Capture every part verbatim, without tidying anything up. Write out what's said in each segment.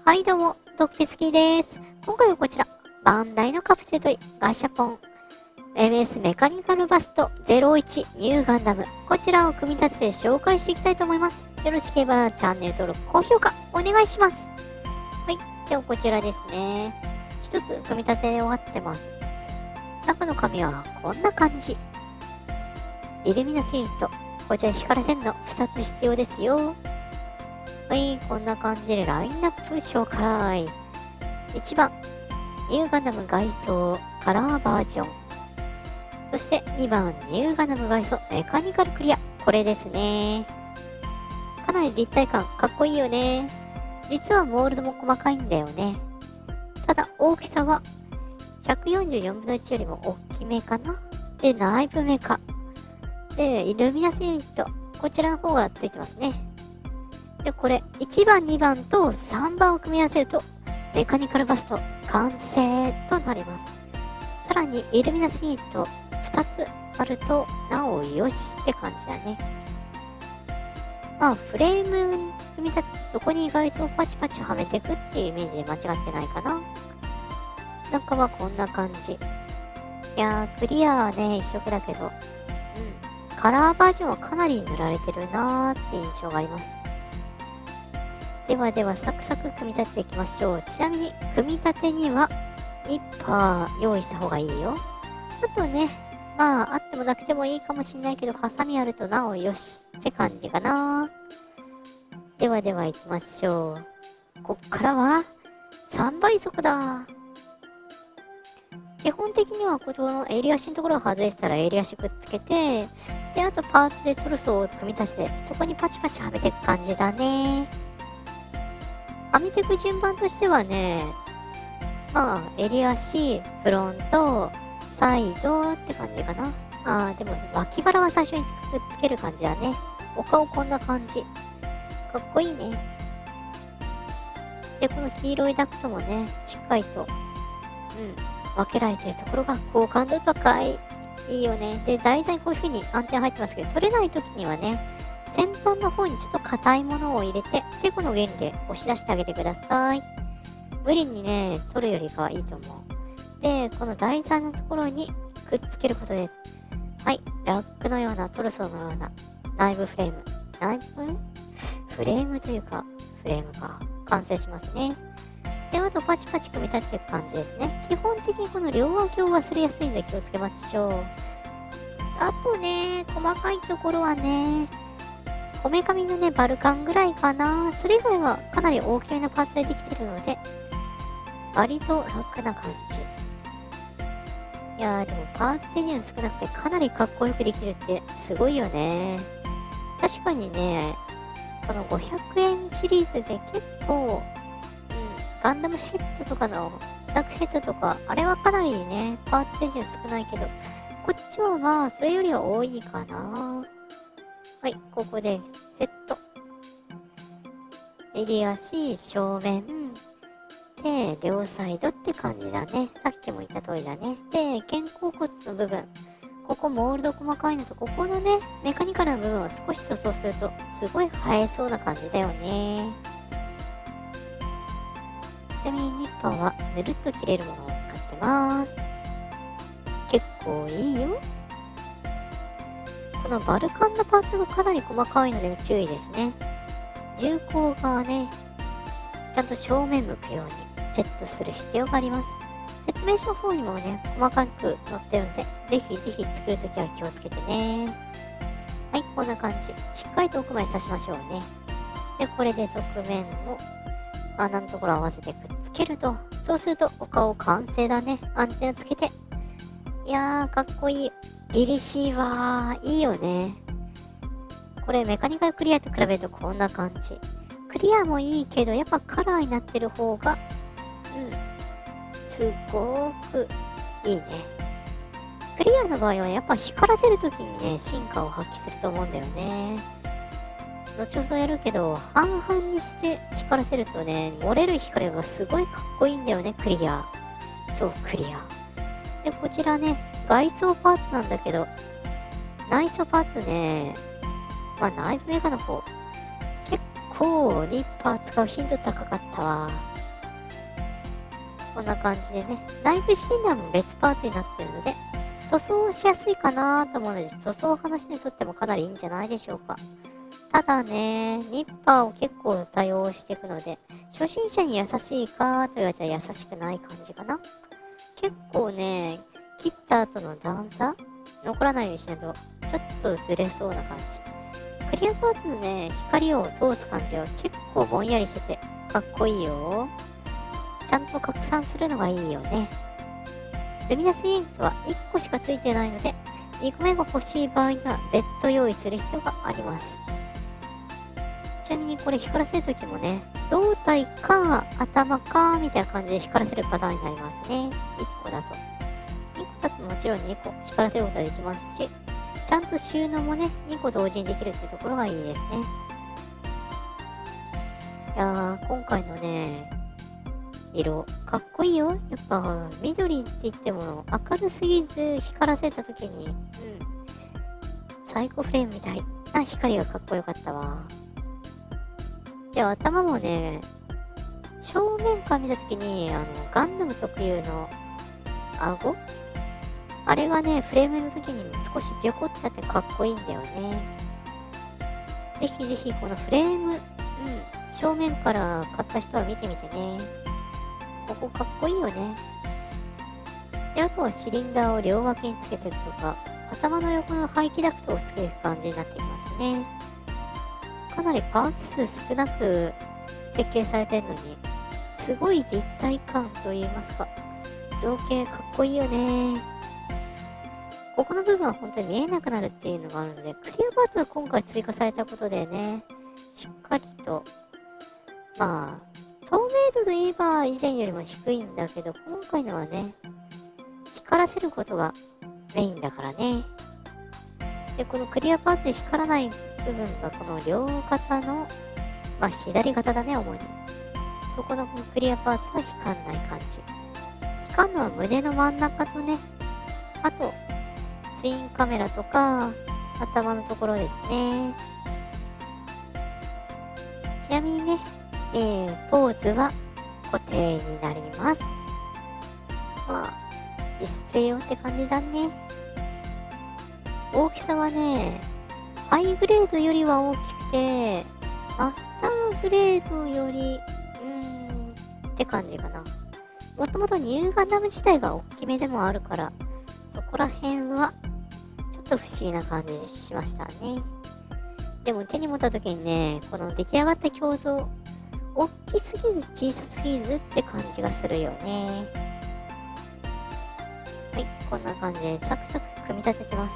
はいどうも、ドクテスキーです。今回はこちら、バンダイのカプセルトイ、ガシャポン、エムエス メカニカルバストゼロいちニューガンダム。こちらを組み立てて紹介していきたいと思います。よろしければチャンネル登録、高評価、お願いします。はい、ではこちらですね。一つ組み立て終わってます。中の紙はこんな感じ。イルミナスユニット、こちら光らせんのふたつ必要ですよ。はい、こんな感じでラインナップ紹介。いちばん、ニューガンダム外装カラーバージョン。そしてにばん、ニューガンダム外装メカニカルクリア。これですね。かなり立体感かっこいいよね。実はモールドも細かいんだよね。ただ大きさはひゃくよんじゅうよんぶんのいちよりも大きめかな。で、内部メカ。で、イルミナスユニット。こちらの方がついてますね。で、これ、いちばん、にばんとさんばんを組み合わせると、メカニカルバスト完成となります。さらに、イルミナスユニットふたつあると、なおよしって感じだね。まあ、フレーム組み立て、そこに外装パチパチはめていくっていうイメージで間違ってないかな。中はこんな感じ。いやー、クリアはね、一色だけど、うん。カラーバージョンはかなり塗られてるなーって印象があります。ではではサクサク組み立てていきましょう。ちなみに組み立てにはニッパー用意した方がいいよ。あとね、まああってもなくてもいいかもしんないけど、ハサミあるとなおよしって感じかな。ではでは行きましょう。こっからはさんばい速だ。基本的にはこの襟足のところを外したら襟足くっつけて、であとパーツでトルソーを組み立てて、そこにパチパチはめていく感じだね。はめていく順番としてはね、まあ、襟足、フロント、サイドって感じかな。ああ、でも脇腹は最初にくっつける感じだね。お顔こんな感じ。かっこいいね。で、この黄色いダクトもね、しっかりと、うん、分けられてるところが好感度高い。いいよね。で、台座にこういう風にアンテナ入ってますけど、取れない時にはね、先端の方にちょっと硬いものを入れて、てこの原理で押し出してあげてください。無理にね、取るよりかはいいと思う。で、この台座のところにくっつけることで、はい、ラックのような、トルソーのような内部フレーム。内部フレームというか、フレームが完成しますね。で、あとパチパチ組み立てていく感じですね。基本的にこの両脇を忘れやすいので気をつけましょう。あとね、細かいところはね、こめかみのね、バルカンぐらいかな。それ以外はかなり大きめなパーツでできてるので、割と楽な感じ。いやー、でもパーツ手順少なくてかなりかっこよくできるってすごいよね。確かにね、このごひゃくえんシリーズで結構、うん、ガンダムヘッドとかのダークヘッドとか、あれはかなりね、パーツ手順少ないけど、こっちはまあ、それよりは多いかな。はい、ここでセット。襟足、正面。で、両サイドって感じだね。さっきも言った通りだね。で、肩甲骨の部分。ここモールド細かいのと、ここのね、メカニカルな部分を少し塗装すると、すごい映えそうな感じだよね。ちなみにニッパーはぬるっと切れるものを使ってます。結構いいよ。このバルカンのパーツがかなり細かいので注意ですね。銃口がね、ちゃんと正面向くようにセットする必要があります。説明書の方にもね、細かく載ってるので、ぜひぜひ作るときは気をつけてね。はい、こんな感じ。しっかりと奥まで刺しましょうね。で、これで側面の穴のところを合わせてくっつけると、そうするとお顔完成だね。アンテナつけて。いやー、かっこいい。凛々しいわー。いいよね。これメカニカルクリアと比べるとこんな感じ。クリアもいいけど、やっぱカラーになってる方が、うん、すごくいいね。クリアの場合はやっぱ光らせるときにね、進化を発揮すると思うんだよね。後ほどやるけど、半々にして光らせるとね、漏れる光がすごいかっこいいんだよね、クリア。そう、クリア。で、こちらね、外装パーツなんだけど、内装パーツね、まあ内部メガの方、結構ニッパー使う頻度高かったわ。 こんな感じでね、内部シリンダーも別パーツになってるので、塗装はしやすいかなと思うので、塗装派の人にとってもかなりいいんじゃないでしょうか。ただね、ニッパーを結構多用していくので、初心者に優しいかと言われたら優しくない感じかな。結構ね、切った後の段差残らないようにしないと、ちょっとずれそうな感じ。クリアパーツのね、光を通す感じは結構ぼんやりしてて、かっこいいよ。ちゃんと拡散するのがいいよね。ルミナスユニットはいっこしかついてないので、にこめが欲しい場合には別途用意する必要があります。ちなみにこれ光らせるときもね、胴体か頭かみたいな感じで光らせるパターンになりますね。いっこだと。いっこだともちろんにこ光らせることができますし、ちゃんと収納もね、にこ同時にできるっていうところがいいですね。いやー、今回のね、色、かっこいいよ。やっぱ、緑って言っても明るすぎず光らせたときに、うん、サイコフレームみたいな光がかっこよかったわ。で、頭もね、正面から見たときに、あの、ガンダム特有の顎あれがね、フレームの時に少しピョコってあってかっこいいんだよね。ぜひぜひこのフレーム、うん、正面から買った人は見てみてね。ここかっこいいよね。で、あとはシリンダーを両脇につけていくとか、頭の横の排気ダクトをつけていく感じになっていますね。かなりパーツ数少なく設計されてるのに、すごい立体感といいますか、造形かっこいいよね。ここの部分は本当に見えなくなるっていうのがあるので、クリアパーツが今回追加されたことでね、しっかりと、まあ、透明度で言えば以前よりも低いんだけど、今回のはね、光らせることがメインだからね。で、このクリアパーツで光らない部分がこの両肩の、まあ左肩だね、主に。そこのこのクリアパーツは光んない感じ。光るのは胸の真ん中とね、あと、ツインカメラとか、頭のところですね。ちなみにね、えー、ポーズは固定になります。まあ、ディスプレイ用って感じだね。大きさはね、ハイグレードよりは大きくて、マスターグレードより、うーん、って感じかな。もともとニューガンダム自体が大きめでもあるから、そこら辺は、ちょっと不思議な感じしましたね。でも手に持った時にね、この出来上がった胸像、大きすぎず小さすぎずって感じがするよね。はい、こんな感じでサクサク組み立ててます。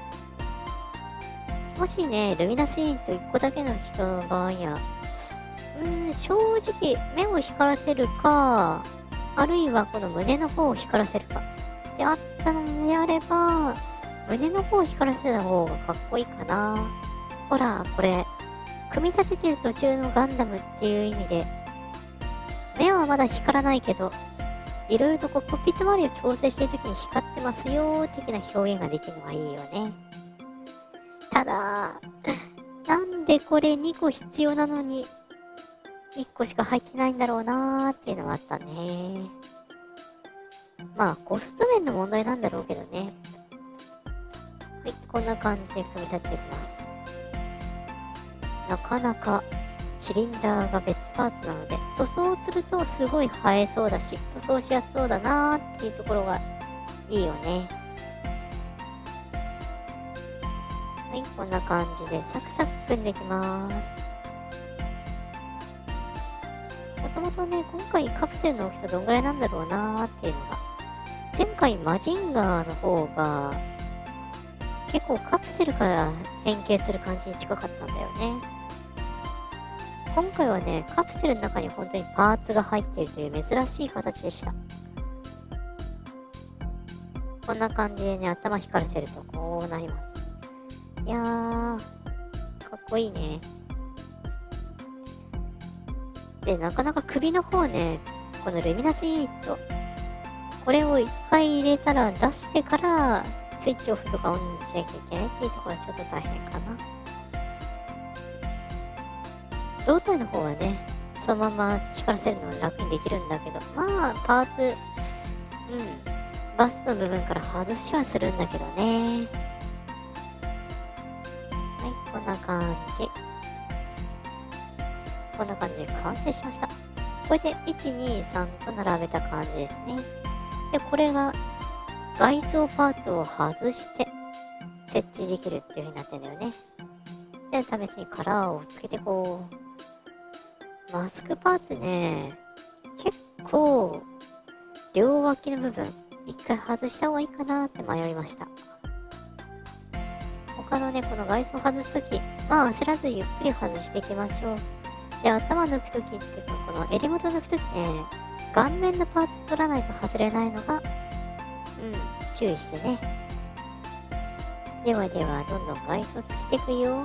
もしね、ルミナスユニットいっこだけの人の場合や、うーん、正直目を光らせるか、あるいはこの胸の方を光らせるかであったのであれば、胸の方を光らせた方がかっこいいかな。ほら、これ、組み立ててる途中のガンダムっていう意味で、目はまだ光らないけど、いろいろとコックピット周りを調整してるときに光ってますよー的な表現ができるのがいいよね。ただ、なんでこれにこ必要なのに、いっこしか入ってないんだろうなーっていうのがあったね。まあ、コスト面の問題なんだろうけどね。はい、こんな感じで組み立てていきます。なかなかシリンダーが別パーツなので、塗装するとすごい映えそうだし、塗装しやすそうだなーっていうところがいいよね。はい、こんな感じでサクサク組んでいきます。もともとね、今回カプセルの大きさどんぐらいなんだろうなーっていうのが。前回マジンガーの方が結構カプセルから変形する感じに近かったんだよね。今回はね、カプセルの中に本当にパーツが入っているという珍しい形でした。こんな感じでね、頭光らせるとこうなります。いやー、かっこいいね。で、なかなか首の方ね、このルミナスユニット、これを一回入れたら出してから、スイッチオフとかオンにしなきゃいけないっていうところはちょっと大変かな。胴体の方はね、 そのまま光らせるの楽にできるんだけど、まあ、パーツ、うん、バスの部分から外しはするんだけどね。はい、こんな感じ。こんな感じで完成しました。これでいち、に、さんと並べた感じですね。で、これが外装パーツを外して設置できるっていう風になってんだよね。で、試しにカラーをつけてこう。マスクパーツね、結構両脇の部分一回外した方がいいかなって迷いました。他のね、この外装外すとき、まあ焦らずゆっくり外していきましょう。で、頭抜くときっていうか、この襟元抜くときね、顔面のパーツ取らないと外れないのが、うん、注意してね。ではでは、どんどん外装つけていくよ。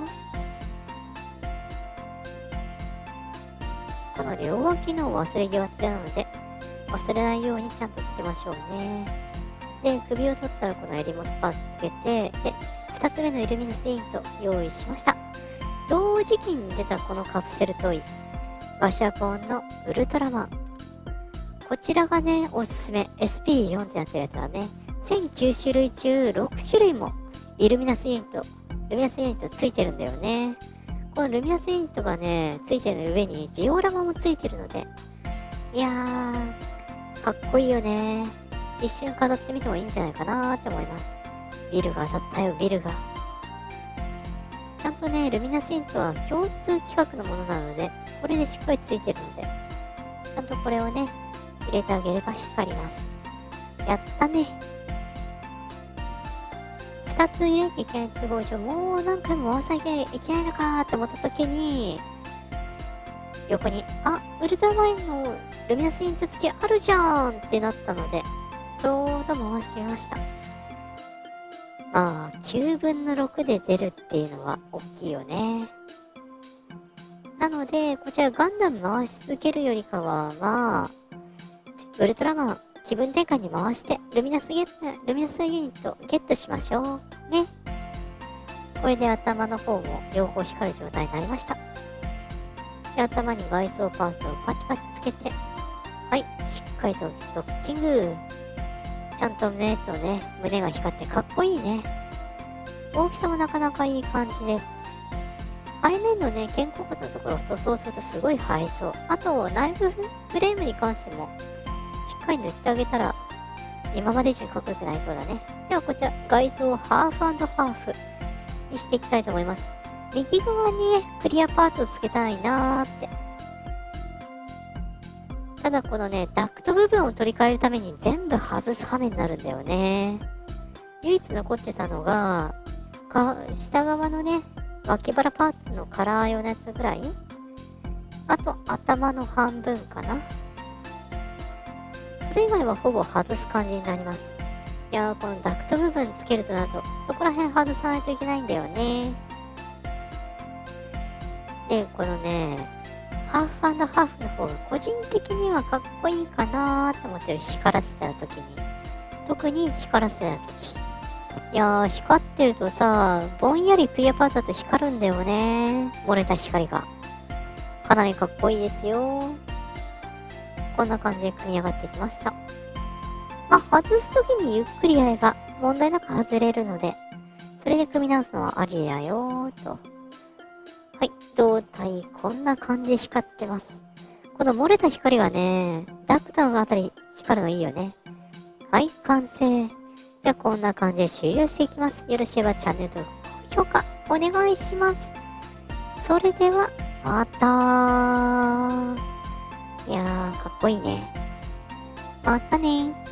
この両脇の忘れがちなので、忘れないようにちゃんとつけましょうね。で、首を取ったらこの襟元パーツつけて、で、ふたつめのイルミナスイント用意しました。同時期に出たこのカプセルトイ、ガシャポンのウルトラマン。こちらがね、おすすめ。エスピーよん ってなってるやつはね、全きゅうしゅるい中ろくしゅるいもイルミナスユニット、ルミナスユニットついてるんだよね。このルミナスユニットがね、ついてる上にジオラマもついてるので、いやー、かっこいいよね。一瞬飾ってみてもいいんじゃないかなーって思います。ビルが当たったよ、ビルが。ちゃんとね、ルミナスユニットは共通規格のものなので、これでしっかりついてるので、ちゃんとこれをね、入れてあげれば光ります。やったね。二つ入れなきゃいけない都合上、もう何回も回さなきゃいけないのかーって思った時に、横に、あ、ウルトラマンのルミナスユニット付きあるじゃーんってなったので、ちょうど回してみました。まあ、きゅうぶんのろくで出るっていうのは大きいよね。なので、こちらガンダム回し続けるよりかは、まあ、ウルトラマン気分転換に回して、ルミナスゲット、ルミナスユニットゲットしましょう。ね。これで頭の方も両方光る状態になりました。で、頭に外装パーツをパチパチつけて、はい、しっかりとドッキング。ちゃんと胸とね、胸が光ってかっこいいね。大きさもなかなかいい感じです。背面のね、肩甲骨のところを塗装するとすごい映えそう。あと、内部フレームに関しても、しっかり塗ってあげたら、今まで以上にかっこよくなりそうだね。ではこちら、外装をハーフ&ハーフにしていきたいと思います。右側にね、クリアパーツをつけたいなーって。ただこのね、ダクト部分を取り替えるために全部外す羽目になるんだよね。唯一残ってたのが、か下側のね、脇腹パーツのカラー用のやつぐらい。あと、頭の半分かな。それ以外はほぼ外す感じになります。いやー、このダクト部分つけるとなると、そこら辺外さないといけないんだよね。で、このね、ハーフ&ハーフの方が個人的にはかっこいいかなーって思ってる。光らせた時に。特に光らせた時。いやー、光ってるとさ、ぼんやりクリアパーツだと光るんだよね。漏れた光が。かなりかっこいいですよ。こんな感じで組み上がってきました。まあ、外す時にゆっくりやれば問題なく外れるので、それで組み直すのはありだよーと。はい、胴体こんな感じで光ってます。この漏れた光がね、ダクトのあたり光るのいいよね。はい、完成。じゃあこんな感じで終了していきます。よろしければチャンネル登録、高評価お願いします。それでは、またー。いやー、かっこいいね。またねー。